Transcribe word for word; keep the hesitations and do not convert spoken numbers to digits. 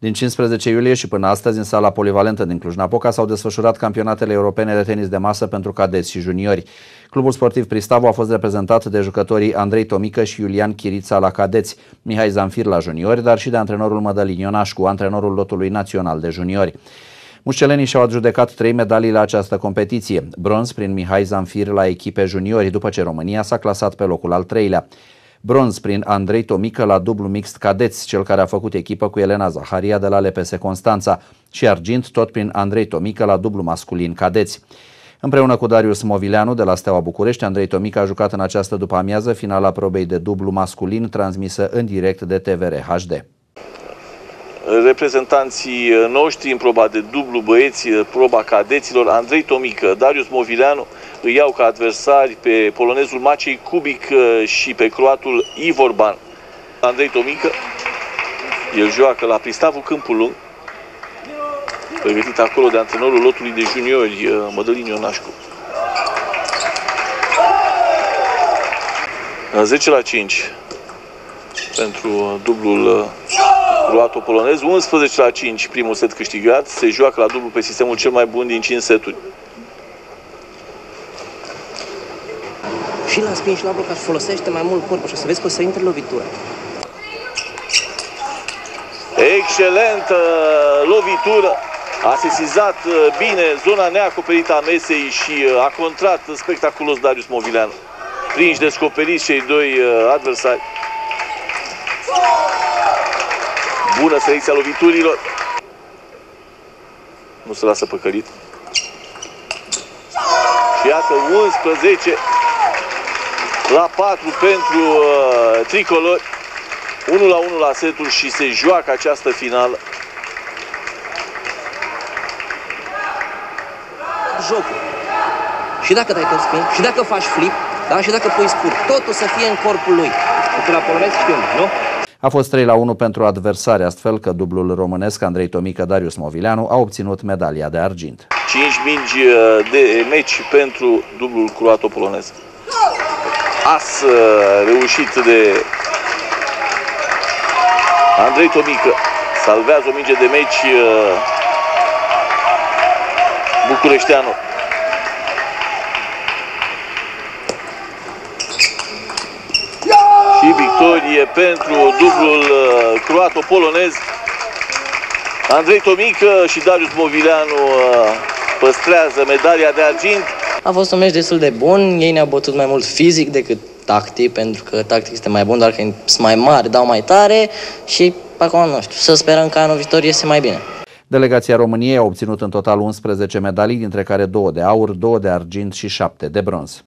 Din cincisprezece iulie și până astăzi, în sala polivalentă din Cluj-Napoca s-au desfășurat campionatele europene de tenis de masă pentru cadeți și juniori. Clubul sportiv Pristavu a fost reprezentat de jucătorii Andrei Tomică și Iulian Chirița la cadeți, Mihai Zanfir la juniori, dar și de antrenorul Mădălin Ionașcu, antrenorul lotului național de juniori. Mușcelenii și-au adjudecat trei medalii la această competiție. Bronz prin Mihai Zanfir la echipe juniori, după ce România s-a clasat pe locul al treilea. Bronz prin Andrei Tomică la dublu mixt cadeți, cel care a făcut echipă cu Elena Zaharia de la L P S Constanța, și argint tot prin Andrei Tomică la dublu masculin cadeți. Împreună cu Darius Movileanu de la Steaua București, Andrei Tomică a jucat în această după-amiază finala probei de dublu masculin, transmisă în direct de T V R H D. Reprezentanții noștri în proba de dublu băieți, proba cadeților, Andrei Tomică, Darius Movileanu, îi iau ca adversari pe polonezul Maciej Kubik și pe croatul Ivor Ban. Andrei Tomică, el joacă la Pristavu Câmpul Lung, pregătit acolo de antrenorul lotului de juniori, Mădălin Ionașcu. zece la cinci pentru dublul croato-polonez, unsprezece la cinci primul set câștigat, se joacă la dublu pe sistemul cel mai bun din cinci seturi. Și la spin și la blocaj folosește mai mult corpul și o să vezi că o să intre lovitura. Excelentă lovitură! A sesizat bine zona neacoperită a mesei și a contrat spectaculos Darius Movileanu. Prinși descoperiți cei doi adversari. Bună selecția loviturilor. Nu se lasă păcălit. Și iată unsprezece la patru pentru uh, tricolori. unu la unu la seturi și se joacă această finală. Jocul. Și dacă dai tot spin, și dacă faci flip, da? Și dacă pui scurt, totul să fie în corpul lui. Pentru la polonez știu, nu? A fost trei la unu pentru adversari, astfel că dublul românesc Andrei Tomică, Darius Movileanu a obținut medalia de argint. cinci mingi de meci pentru dublul croato-polonez. As reușit de Andrei Tomică. Salvează o minge de meci bucureșteanu. Și victorie pentru dublul croato-polonez. Andrei Tomică și Darius Movileanu păstrează medalia de argint. A fost un meci destul de bun, ei ne-au bătut mai mult fizic decât tactic, pentru că tactic este mai bun, dar că sunt mai mari, dau mai tare și acum nu știu, să sperăm că anul viitor iese mai bine. Delegația României a obținut în total unsprezece medalii, dintre care două de aur, două de argint și șapte de bronz.